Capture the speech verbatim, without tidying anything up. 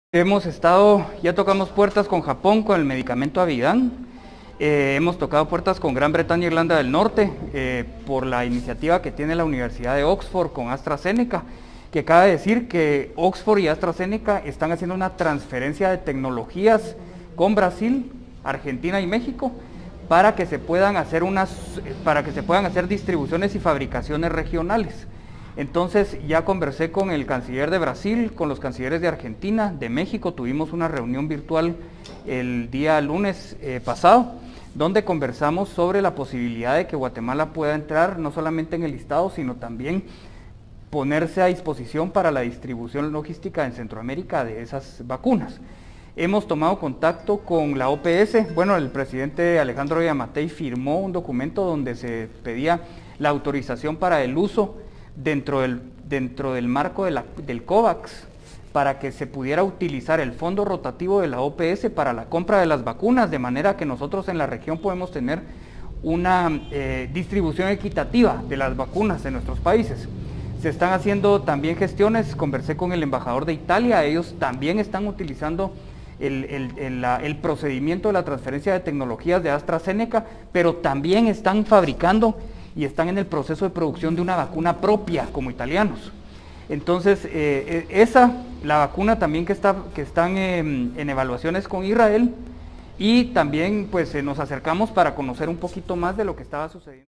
Hemos estado, ya tocamos puertas con Japón con el medicamento Avidan, eh, hemos tocado puertas con Gran Bretaña e Irlanda del Norte eh, por la iniciativa que tiene la Universidad de Oxford con AstraZeneca, que cabe decir que Oxford y AstraZeneca están haciendo una transferencia de tecnologías con Brasil, Argentina y México para que se puedan hacer unas, para que se puedan hacer distribuciones y fabricaciones regionales. Entonces ya conversé con el canciller de Brasil, con los cancilleres de Argentina, de México, tuvimos una reunión virtual el día lunes eh, pasado, donde conversamos sobre la posibilidad de que Guatemala pueda entrar no solamente en el listado, sino también ponerse a disposición para la distribución logística en Centroamérica de esas vacunas. Hemos tomado contacto con la O P S, bueno, el presidente Alejandro Yamatei firmó un documento donde se pedía la autorización para el uso dentro del, dentro del marco de la, del COVAX, para que se pudiera utilizar el fondo rotativo de la O P S para la compra de las vacunas, de manera que nosotros en la región podemos tener una eh, distribución equitativa de las vacunas en nuestros países. Se están haciendo también gestiones, conversé con el embajador de Italia, ellos también están utilizando el, el, el, la, el procedimiento de la transferencia de tecnologías de AstraZeneca, pero también están fabricando y están en el proceso de producción de una vacuna propia como italianos. Entonces, eh, esa, la vacuna también que, está, que están en, en evaluaciones con Israel, y también pues eh, nos acercamos para conocer un poquito más de lo que estaba sucediendo.